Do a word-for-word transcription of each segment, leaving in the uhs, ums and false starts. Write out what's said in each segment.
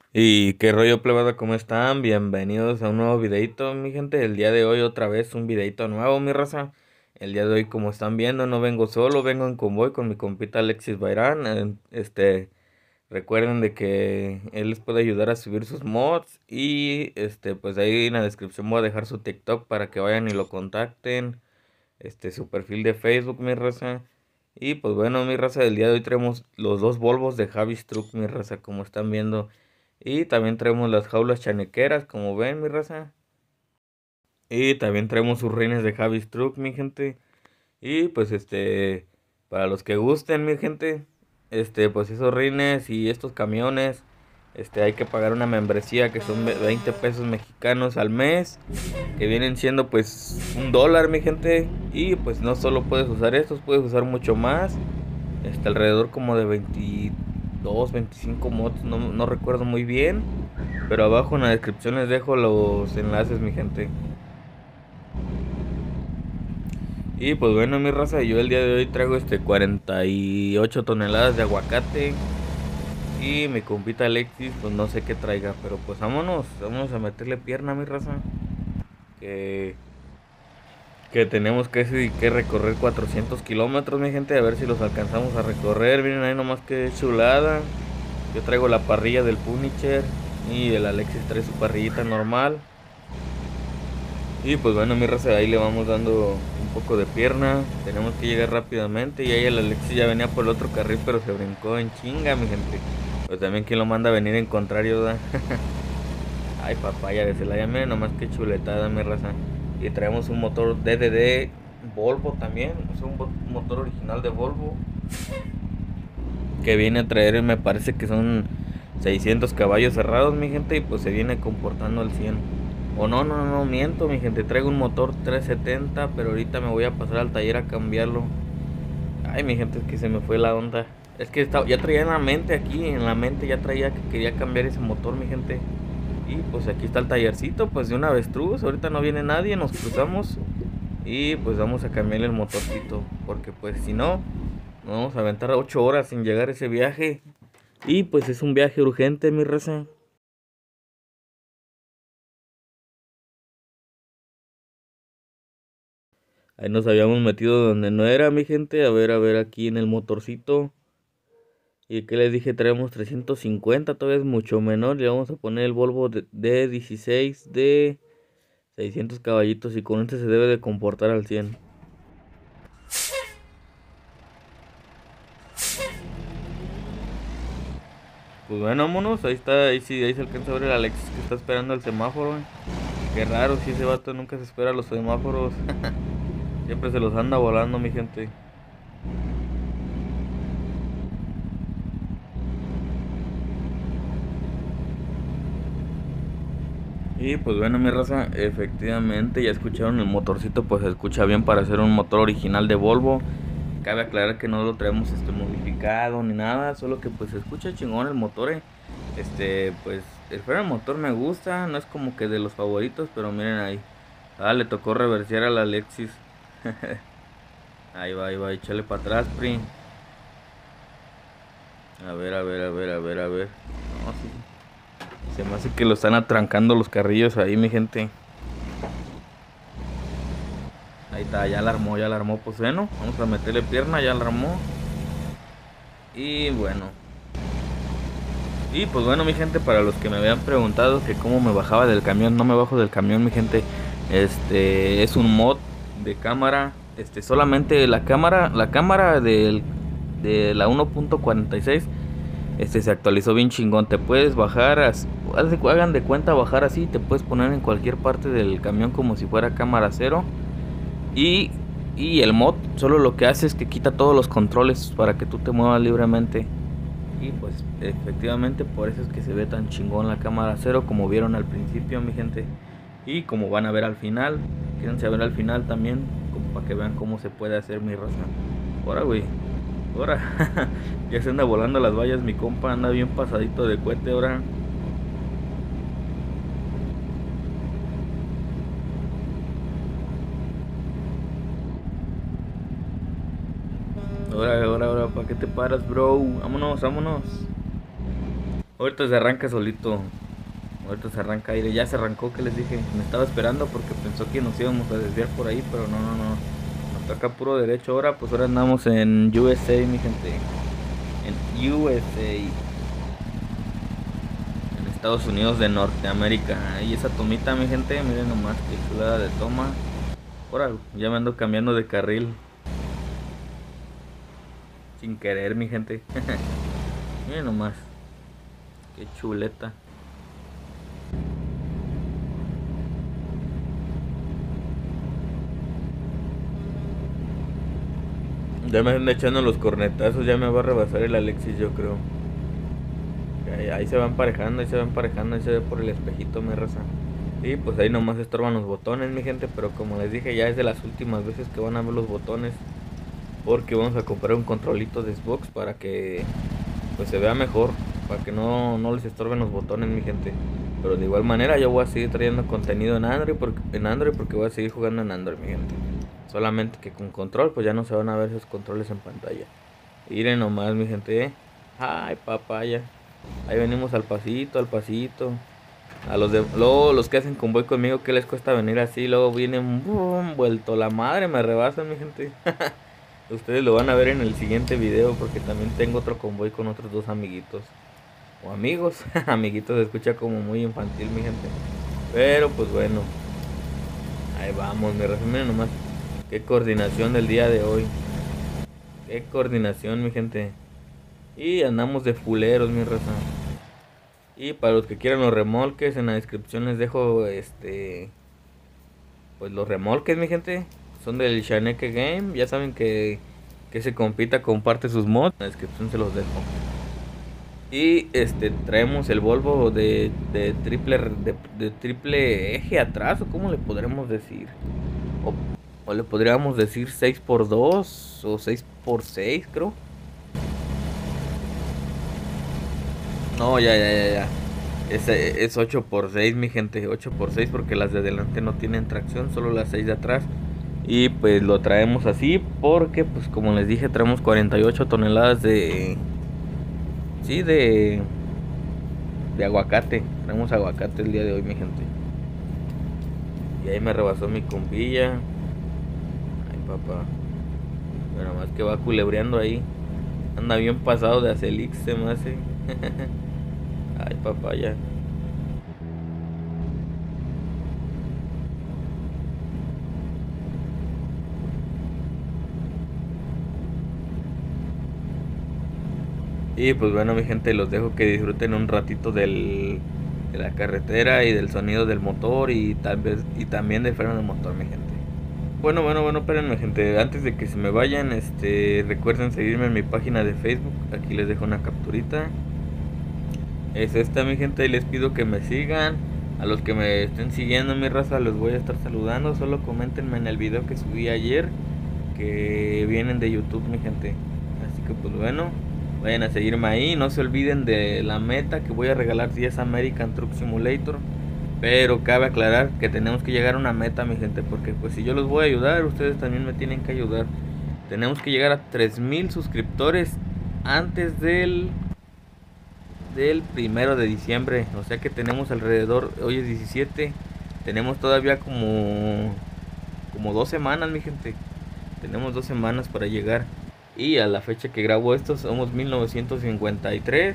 Y qué rollo plebada, ¿cómo están? Bienvenidos a un nuevo videito, mi gente. El día de hoy otra vez un videito nuevo, mi raza. El día de hoy, como están viendo, no vengo solo, vengo en convoy con mi compita Alexis Bayrán. Eh, Este, recuerden de que él les puede ayudar a subir sus mods y este, pues ahí en la descripción voy a dejar su TikTok para que vayan y lo contacten. Este, su perfil de Facebook, mi raza. Y pues bueno, mi raza, del día de hoy traemos los dos Volvos de Javis Truck, mi raza, como están viendo. Y también traemos las jaulas chanequeras, como ven, mi raza. Y también traemos sus rines de Javis Truck, mi gente. Y pues este, para los que gusten, mi gente, este, pues esos rines y estos camiones, este, hay que pagar una membresía que son ve- veinte pesos mexicanos al mes, que vienen siendo pues un dólar, mi gente. Y pues no solo puedes usar estos, puedes usar mucho más. Este, alrededor como de veintidós, veinticinco mods, no, no recuerdo muy bien. Pero abajo en la descripción les dejo los enlaces, mi gente. Y pues bueno, mi raza, yo el día de hoy traigo este cuarenta y ocho toneladas de aguacate. Y mi compita Alexis, pues no sé qué traiga. Pero pues vámonos, vámonos a meterle pierna, mi raza. Que, que tenemos que, sí, que recorrer cuatrocientos kilómetros, mi gente. A ver si los alcanzamos a recorrer. Miren ahí nomás que chulada. Yo traigo la parrilla del Punisher. Y el Alexis trae su parrillita normal. Y pues bueno, mi raza, ahí le vamos dando un poco de pierna. Tenemos que llegar rápidamente. Y ahí el Alexis ya venía por el otro carril, pero se brincó en chinga, mi gente. Pues también quien lo manda a venir en contrario, da. Ay, papaya de Celaya, miren nomás que chuletada, mi raza. Y traemos un motor D D D Volvo también. Es un bo- motor original de Volvo. Que viene a traer, me parece que son seiscientos caballos cerrados, mi gente. Y pues se viene comportando al cien. O no, no, no, miento, mi gente. Traigo un motor trescientos setenta, pero ahorita me voy a pasar al taller a cambiarlo. Ay, mi gente, es que se me fue la onda. Es que estaba, ya traía en la mente aquí, en la mente ya traía que quería cambiar ese motor, mi gente. Y pues aquí está el tallercito, pues de una avestruz. Ahorita no viene nadie, nos cruzamos. Y pues vamos a cambiarle el motorcito. Porque pues si no, nos vamos a aventar ocho horas sin llegar a ese viaje. Y pues es un viaje urgente, mi raza. Ahí nos habíamos metido donde no era, mi gente. A ver, a ver, aquí en el motorcito. Y que les dije, traemos trescientos cincuenta, todavía es mucho menor. Le vamos a poner el Volvo de, de dieciséis de seiscientos caballitos. Y con este se debe de comportar al cien. Pues bueno, vámonos. Ahí está, ahí sí, ahí se alcanza a ver el Alexis que está esperando el semáforo. Qué raro, si ese vato nunca se espera los semáforos. Siempre se los anda volando, mi gente. Y pues bueno, mi raza, efectivamente ya escucharon el motorcito, pues se escucha bien para ser un motor original de Volvo. Cabe aclarar que no lo traemos este modificado ni nada, solo que pues se escucha chingón el motor, eh. Este, pues el freno del motor me gusta, no es como que de los favoritos, pero miren ahí. Ah, le tocó reversear al Alexis. Ahí va, ahí va, échale para atrás, Pri. A ver, a ver, a ver, a ver, a ver. No, sí. Se me hace que lo están atrancando los carrillos ahí, mi gente. Ahí está, ya la armó, ya la armó. Pues bueno, vamos a meterle pierna, ya la armó. Y bueno. Y pues bueno, mi gente, para los que me habían preguntado que cómo me bajaba del camión, no me bajo del camión, mi gente. Este es un mod de cámara. Este, solamente la cámara, la cámara del, de la uno punto cuarenta y seis. Este se actualizó bien chingón. Te puedes bajar, as- haz de- hagan de cuenta bajar así. Te puedes poner en cualquier parte del camión como si fuera cámara cero. Y, y el mod solo lo que hace es que quita todos los controles para que tú te muevas libremente. Y pues efectivamente por eso es que se ve tan chingón la cámara cero como vieron al principio, mi gente. Y como van a ver al final, quédense a ver al final también, como para que vean cómo se puede hacer mi raza. Ahora, güey, ahora. Ya se anda volando las vallas, mi compa anda bien pasadito de cohete ahora. Ahora, ahora, ahora, ¿para qué te paras, bro? Vámonos, vámonos. Ahorita se arranca solito. Ahorita se arranca aire. Ya se arrancó, que les dije. Me estaba esperando porque pensó que nos íbamos a desviar por ahí, pero no, no, no. Nos toca puro derecho ahora. Pues ahora andamos en U S A, mi gente. En U S A. En Estados Unidos de Norteamérica. Y esa tomita, mi gente, miren nomás que chulada de toma. Ahora ya me ando cambiando de carril. Sin querer, mi gente. Miren nomás. Qué chuleta. Ya me están echando los cornetazos. Ya me va a rebasar el Alexis, yo creo. Ahí, ahí se va emparejando, ahí se va emparejando. Ahí se ve por el espejito, me raza. Y pues ahí nomás estorban los botones, mi gente. Pero como les dije, ya es de las últimas veces que van a ver los botones. Porque vamos a comprar un controlito de Xbox para que pues se vea mejor, para que no, no les estorben los botones, mi gente. Pero de igual manera yo voy a seguir trayendo contenido en Android porque, en Android porque voy a seguir jugando en Android, mi gente. Solamente que con control pues ya no se van a ver esos controles en pantalla. Miren nomás, mi gente, ¿eh? Ay, papaya. Ahí venimos al pasito, al pasito. A los de luego los que hacen convoy conmigo, ¿qué les cuesta venir así? Luego vienen boom, vuelto la madre, me rebasan, mi gente. Ustedes lo van a ver en el siguiente video porque también tengo otro convoy con otros dos amiguitos. O amigos. Amiguitos se escucha como muy infantil, mi gente. Pero pues bueno. Ahí vamos, me resumen nomás. Qué coordinación del día de hoy. Qué coordinación, mi gente. Y andamos de fuleros, mi raza. Y para los que quieran los remolques, en la descripción les dejo este... Pues los remolques, mi gente. Son del Shaneke Game. Ya saben que, que se compita, comparte sus mods. En la descripción se los dejo. Y este traemos el Volvo de, de triple de, de triple eje atrás. ¿O cómo le podremos decir? O, o le podríamos decir seis por dos o seis por seis, creo. No, ya, ya, ya, ya. Es, es ocho por seis, mi gente. ocho por seis porque las de adelante no tienen tracción. Solo las seis de atrás. Y pues lo traemos así porque, pues como les dije, traemos cuarenta y ocho toneladas de... Sí, de... De aguacate. Traemos aguacate el día de hoy, mi gente. Y ahí me rebasó mi compilla. Ay, papá. Pero más que va culebreando ahí. Anda bien pasado de Acelix, se me hace. Ay, papá, ya. Y pues bueno, mi gente, los dejo que disfruten un ratito del, de la carretera y del sonido del motor y tal vez y también del freno del motor, mi gente. Bueno, bueno, bueno, espérenme, gente, antes de que se me vayan, este, recuerden seguirme en mi página de Facebook. Aquí les dejo una capturita. Es esta, mi gente, y les pido que me sigan. A los que me estén siguiendo, mi raza, los voy a estar saludando. Solo coméntenme en el video que subí ayer, que vienen de YouTube, mi gente. Así que pues bueno, vayan a seguirme ahí. No se olviden de la meta, que voy a regalar diez American Truck Simulator. Pero cabe aclarar que tenemos que llegar a una meta, mi gente, porque pues si yo los voy a ayudar, ustedes también me tienen que ayudar. Tenemos que llegar a tres mil suscriptores antes del del primero de diciembre. O sea que tenemos alrededor, hoy es diecisiete, tenemos todavía como como dos semanas, mi gente. Tenemos dos semanas para llegar. Y a la fecha que grabo esto somos mil novecientos cincuenta y tres.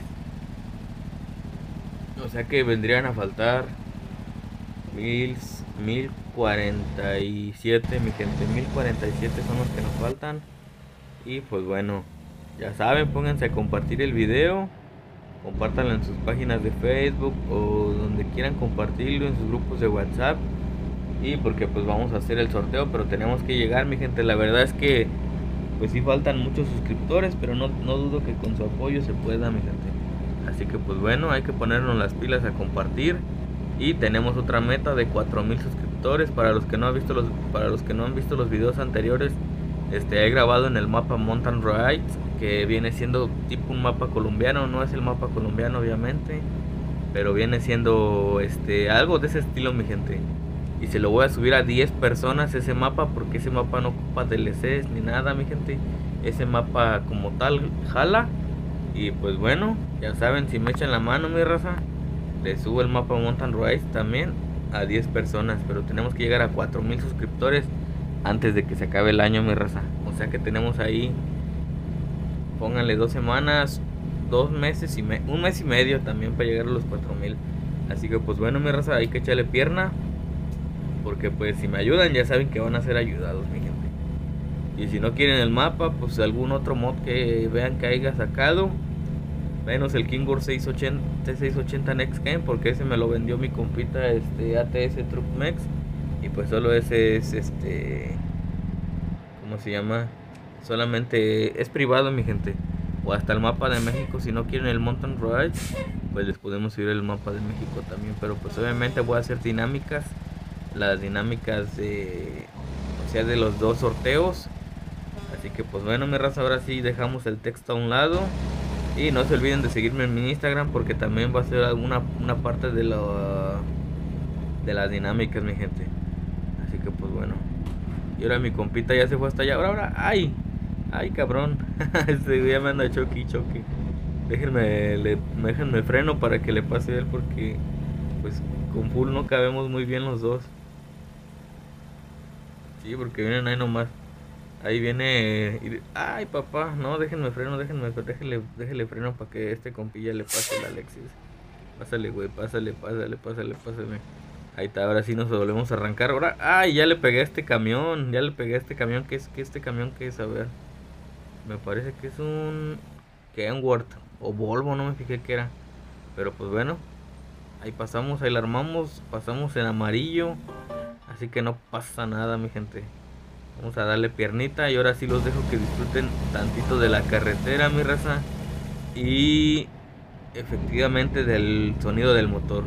O sea que vendrían a faltar mil, mil cuarenta y siete, mi gente. Mil cuarenta y siete son los que nos faltan. Y pues bueno, ya saben, pónganse a compartir el video. Compártanlo en sus páginas de Facebook o donde quieran compartirlo, en sus grupos de WhatsApp. Y porque pues vamos a hacer el sorteo, pero tenemos que llegar, mi gente. La verdad es que pues sí faltan muchos suscriptores, pero no, no dudo que con su apoyo se pueda, mi gente. Así que pues bueno, hay que ponernos las pilas a compartir. Y tenemos otra meta de cuatro mil suscriptores. Para los que no han visto los para los que no han visto los videos anteriores, este he grabado en el mapa Mountain Rides, que viene siendo tipo un mapa colombiano. No es el mapa colombiano, obviamente, pero viene siendo este algo de ese estilo, mi gente. Y se lo voy a subir a diez personas ese mapa, porque ese mapa no ocupa D L Cs ni nada, mi gente. Ese mapa como tal jala. Y pues bueno, ya saben, si me echan la mano, mi raza, les subo el mapa Mountain Rise también a diez personas. Pero tenemos que llegar a cuatro mil suscriptores antes de que se acabe el año, mi raza. O sea que tenemos ahí, pónganle dos semanas, dos meses y me, un mes y medio también para llegar a los cuatro mil. Así que pues bueno, mi raza, hay que echarle pierna, porque pues si me ayudan ya saben que van a ser ayudados, mi gente. Y si no quieren el mapa, pues algún otro mod que vean que haya sacado, menos el Kingbird seiscientos ochenta, T seiscientos ochenta Next Gen, porque ese me lo vendió mi compita, este A T S Truck Mex. Y pues solo ese es este, ¿cómo se llama? Solamente es privado, mi gente. O hasta el mapa de México. Si no quieren el Mountain Ride, pues les podemos subir el mapa de México también. Pero pues obviamente voy a hacer dinámicas. Las dinámicas de, o sea, de los dos sorteos. Así que pues bueno, mi raza, ahora sí dejamos el texto a un lado. Y no se olviden de seguirme en mi Instagram, porque también va a ser alguna una parte de la de las dinámicas, mi gente. Así que pues bueno. Y ahora mi compita ya se fue hasta allá. Ahora, ahora, ay, ay, cabrón. Este ya me anda choque y choque. Déjenme, le, déjenme freno para que le pase a él, porque pues con full no cabemos muy bien los dos. Sí, porque vienen ahí nomás. Ahí viene. Y, ay, papá, no, déjenme freno, déjenme, déjenle, déjenle freno para que este compilla le pase el Alexis. Pásale, güey, pásale, pásale, pásale, pásale. Ahí está, ahora sí nos volvemos a arrancar. Ahora, ay, ya le pegué a este camión, ya le pegué a este camión. ¿Qué es que este camión qué es? A ver. Me parece que es un Kenworth o Volvo, no me fijé qué era. Pero pues bueno, ahí pasamos, ahí la armamos, pasamos en amarillo. Así que no pasa nada, mi gente. Vamos a darle piernita y ahora sí los dejo que disfruten tantito de la carretera, mi raza. Y efectivamente del sonido del motor.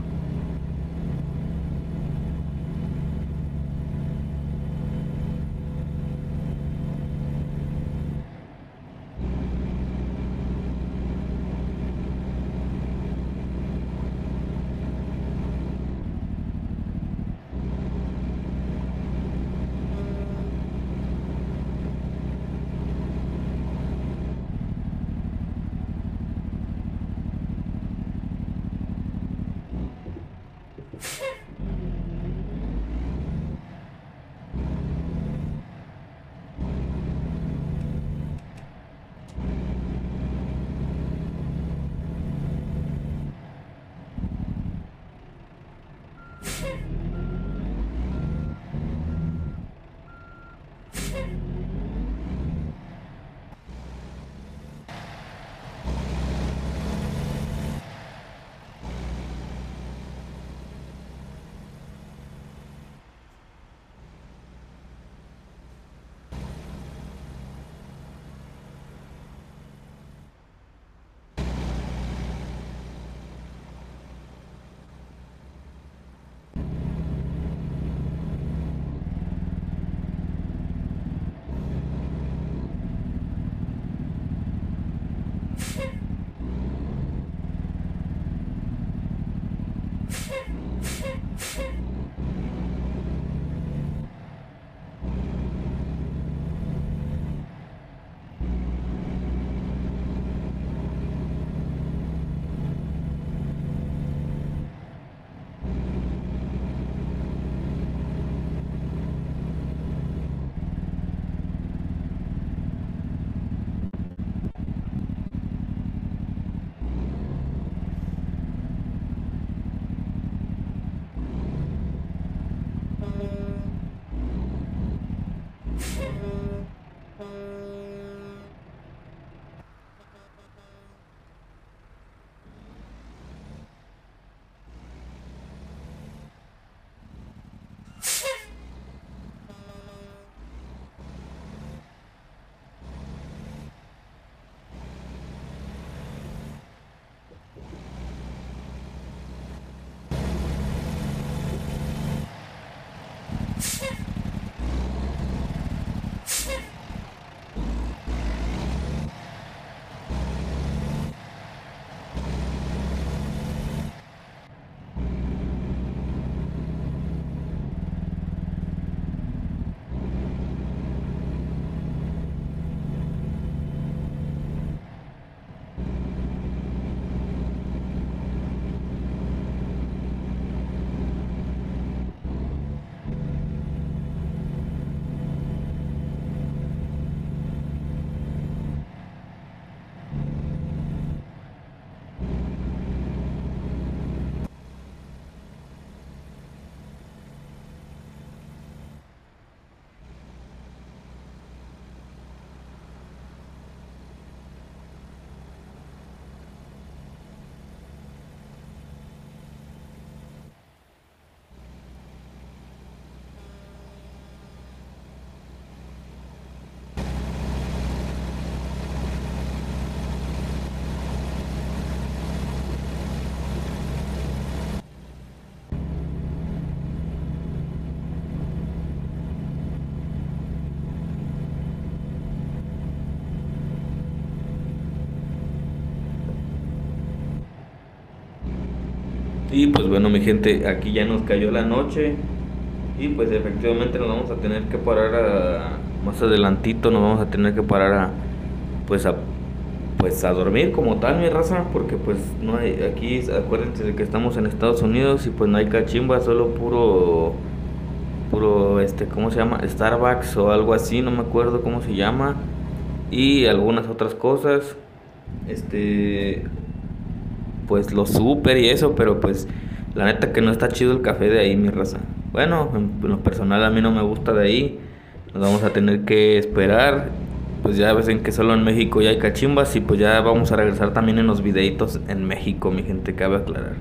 Y pues bueno, mi gente, aquí ya nos cayó la noche. Y pues efectivamente nos vamos a tener que parar a, más adelantito nos vamos a tener que parar a, pues a, pues a dormir como tal, mi raza, porque pues no hay, aquí acuérdense de que estamos en Estados Unidos y pues no hay cachimba, solo puro, puro, este, ¿cómo se llama? Starbucks o algo así, no me acuerdo cómo se llama, y algunas otras cosas, este, pues lo super y eso, pero pues la neta que no está chido el café de ahí, mi raza. Bueno, en lo personal a mí no me gusta de ahí. Nos vamos a tener que esperar. Pues ya ven que solo en México ya hay cachimbas y pues ya vamos a regresar también en los videitos en México, mi gente, cabe aclarar.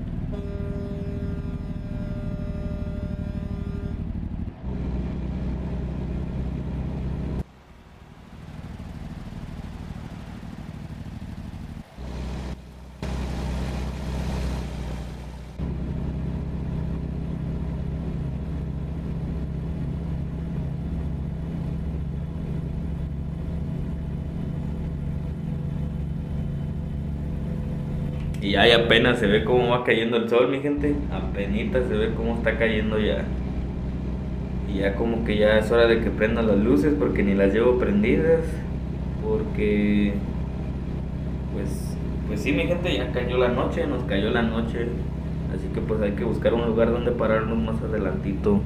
Y ahí apenas se ve cómo va cayendo el sol, mi gente. Apenita se ve cómo está cayendo ya. Y ya como que ya es hora de que prendan las luces porque ni las llevo prendidas. Porque pues pues sí, mi gente, ya cayó la noche, nos cayó la noche. Así que pues hay que buscar un lugar donde pararnos más adelantito.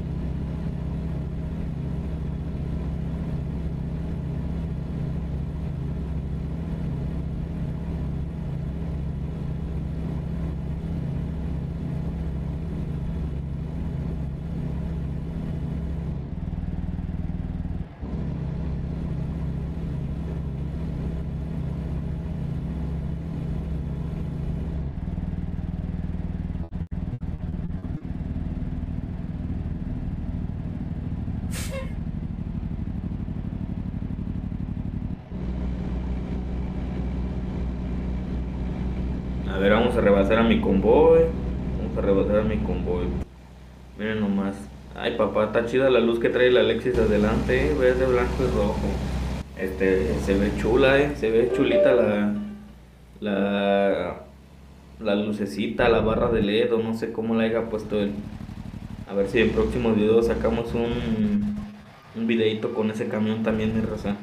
A ver, vamos a rebasar a mi convoy. Vamos a rebasar a mi convoy. Miren nomás. Ay, papá, está chida la luz que trae la Alexis adelante, eh. Verde, blanco y rojo. Este, se ve chula, eh. Se ve chulita la, la, la lucecita, la barra de L E D, o no sé cómo la haya puesto él. A ver si en próximos videos sacamos un, un videito con ese camión también, mi raza.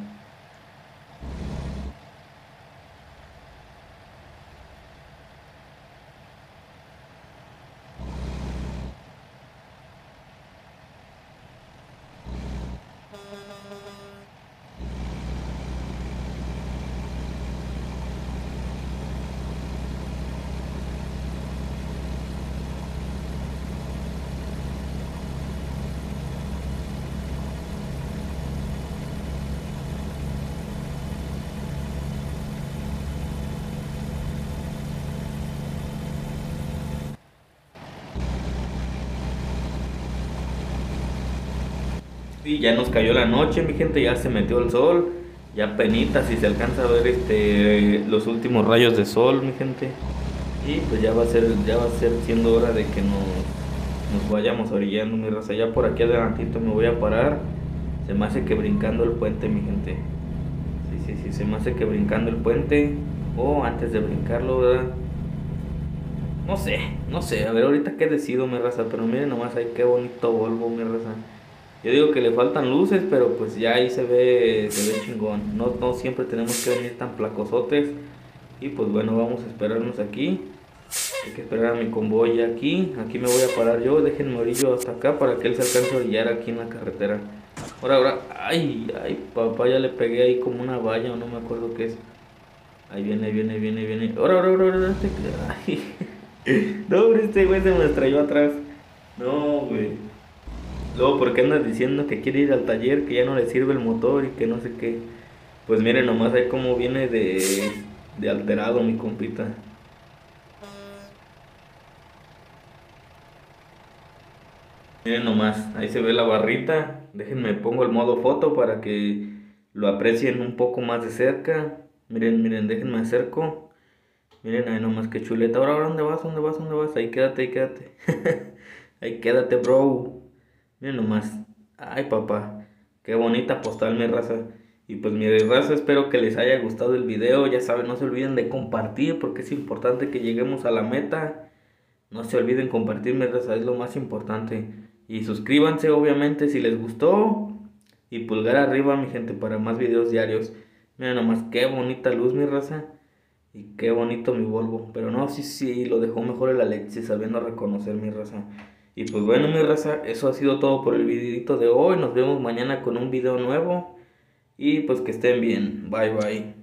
Y ya nos cayó la noche, mi gente, ya se metió el sol, ya penitas si se alcanza a ver este los últimos rayos de sol, mi gente. Y pues ya va a ser, ya va a ser siendo hora de que nos, nos vayamos orillando, mi raza. Ya por aquí adelantito me voy a parar. Se me hace que brincando el puente, mi gente. Sí, sí, sí, se me hace que brincando el puente. O antes de brincarlo, ¿verdad? No sé, no sé, a ver ahorita qué decido, mi raza. Pero miren nomás ahí qué bonito Volvo, mi raza. Yo digo que le faltan luces, pero pues ya ahí se ve, se ve chingón. No, no siempre tenemos que venir tan placosotes. Y pues bueno, vamos a esperarnos aquí. Hay que esperar a mi convoy ya aquí. Aquí me voy a parar yo. Déjenme orillo hasta acá para que él se alcance a orillar aquí en la carretera. Ahora, ahora. Ay, ay, papá, ya le pegué ahí como una valla o no me acuerdo qué es. Ahí viene, viene, viene, viene. Ahora, ahora, ahora, ahora. Este... Ay. No, hombre, este güey se me estrelló atrás. No, güey. Luego, ¿por qué andas diciendo que quiere ir al taller, que ya no le sirve el motor y que no sé qué? Pues miren nomás ahí cómo viene de, de alterado mi compita. Miren nomás, ahí se ve la barrita. Déjenme pongo el modo foto para que lo aprecien un poco más de cerca. Miren, miren, déjenme acerco. Miren ahí nomás qué chuleta. Ahora, ahora, ¿dónde vas? ¿Dónde vas? ¿Dónde vas? Ahí quédate, ahí quédate. Ahí quédate, bro. Miren nomás. Ay, papá. Qué bonita postal, mi raza. Y pues mi raza, espero que les haya gustado el video. Ya saben, no se olviden de compartir porque es importante que lleguemos a la meta. No se olviden compartir mi raza, es lo más importante. Y suscríbanse obviamente si les gustó. Y pulgar arriba mi gente para más videos diarios. Mira nomás qué bonita luz mi raza. Y qué bonito mi Volvo. Pero no, sí, sí, lo dejó mejor el Alexis sabiendo reconocer mi raza. Y pues bueno mi raza, eso ha sido todo por el videito de hoy. Nos vemos mañana con un video nuevo. Y pues que estén bien. Bye bye.